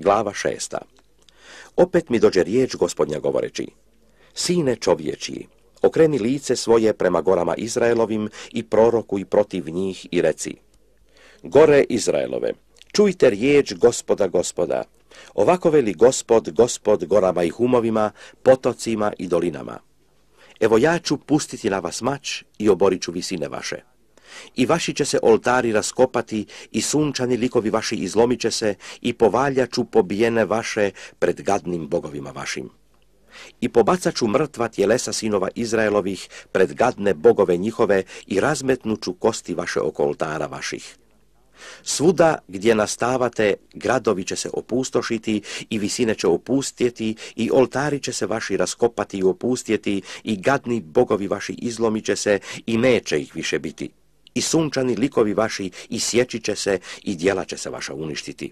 Glava 6. Opet mi dođe riječ Gospodnja govoreći: Sine čovječiji, okreni lice svoje prema gorama Izraelovim i prorokuj protiv njih i reci: Gore Izraelove, čujte riječ Gospoda Gospoda. Ovako veli Gospod gorama i humovima, potocima i dolinama. Evo ja ću pustiti na vas mač i oborit ću visine vaše. I vaši će se oltari raskopati i sunčani likovi vaši izlomit će se i povaljat ću pobijene vaše pred gadnim bogovima vašim. I pobacat ću mrtva tjelesa sinova Izraelovih pred gadne bogove njihove i razmetnut ću kosti vaše oko oltara vaših. Svuda gdje nastavate, gradovi će se opustošiti i visine će opustjeti i oltari će se vaši raskopati i opustjeti i gadni bogovi vaši izlomit će se i neće ih više biti. I sunčani likovi vaši isječit će se i djela će se vaša uništiti.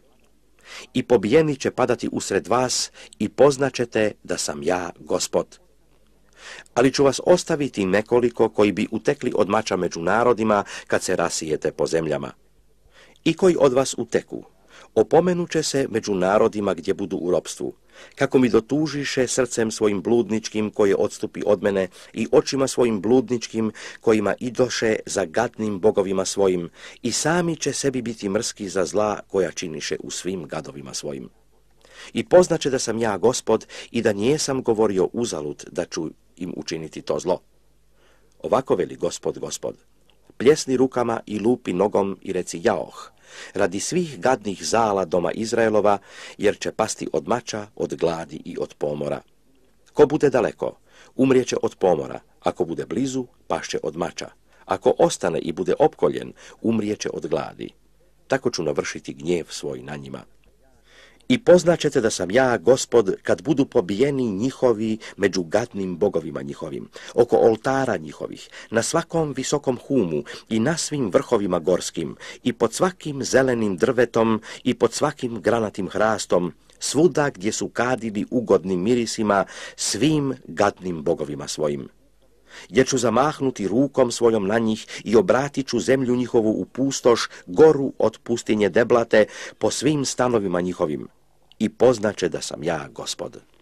I pobijeni će padati usred vas i poznaćete da sam ja Gospod. Ali ću vas ostaviti nekoliko koji bi utekli od mača među narodima kad se rasijete po zemljama. I koji od vas uteku, opomenuće se među narodima gdje budu u ropstvu, kako mi dotužiše srcem svojim bludničkim koje odstupi od mene i očima svojim bludničkim kojima idoše za gadnim bogovima svojim i sami će sebi biti mrski za zla koja činiše u svim gadovima svojim. I poznaće da sam ja Gospod i da nijesam govorio uzalud da ću im učiniti to zlo. Ovako veli Gospod. Pljesni rukama i lupi nogom i reci jaoh, radi svih gadnih zala doma Izraelova, jer će pasti od mača, od gladi i od pomora. Ko bude daleko, umrijeće od pomora, ako bude blizu, pašće od mača. Ako ostane i bude opkoljen, umrijeće od gladi. Tako ću navršiti gnjev svoj na njima. I poznaćete da sam ja Gospod kad budu pobijeni njihovi među gadnim bogovima njihovim, oko oltara njihovih, na svakom visokom humu i na svim vrhovima gorskim, i pod svakim zelenim drvetom i pod svakim granatim hrastom, svuda gdje su kadili ugodnim mirisima svim gadnim bogovima svojim. Jer ću zamahnuti rukom svojom na njih i obratit ću zemlju njihovu u pustoš, goru od pustinje deblate po svim stanovima njihovim. I poznaće da sam ja Gospod.